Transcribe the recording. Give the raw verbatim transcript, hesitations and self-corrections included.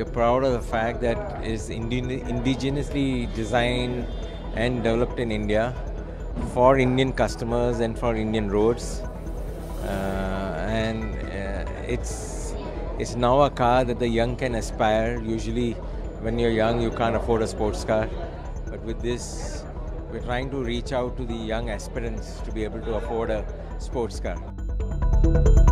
proud of the fact that it's indi- indigenously designed and developed in India for Indian customers and for Indian roads. Uh, and uh, it's it's now a car that the young can aspire. Usually, when you're young, you can't afford a sports car, but with this, we're trying to reach out to the young aspirants to be able to afford a sports car.